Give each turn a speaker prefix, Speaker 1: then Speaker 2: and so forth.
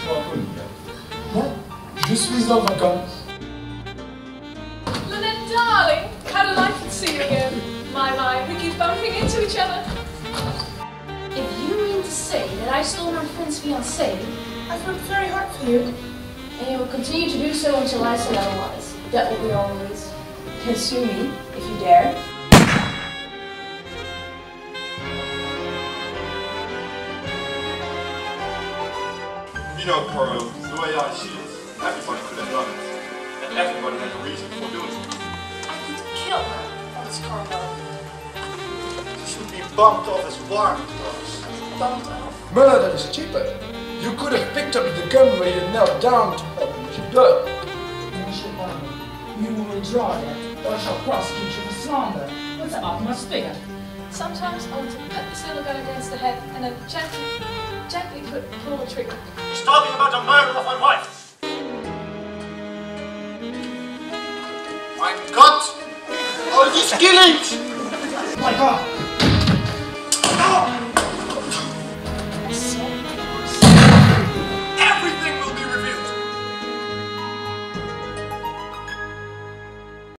Speaker 1: Moi, je suis un vacances.
Speaker 2: Lynette, darling, how delightful to see you again. My, we keep bumping into each other.
Speaker 3: If you mean to say that I stole my friend's fiancé, I've worked very hard for you. And you will continue to do so until I say otherwise. That will be always. You can sue me, if you dare.
Speaker 4: You know, Coro, the way I see it, everybody could have done it. And everybody had a reason for doing it.
Speaker 3: I could kill her. That's Carlo.
Speaker 4: She should be bumped off as warrant dogs.
Speaker 3: Bumped off.
Speaker 1: Murder is cheaper. You could have picked up the gun when you knelt down to help Mr. Doug.
Speaker 5: Mr. Barney, you will withdraw that, or I shall prosecute you for slander. What's up, my figure?
Speaker 2: Sometimes I want to put this little gun against the head and then gently pull the trigger.
Speaker 4: He's talking about the murder of my wife. My God! All these killings!
Speaker 5: My God!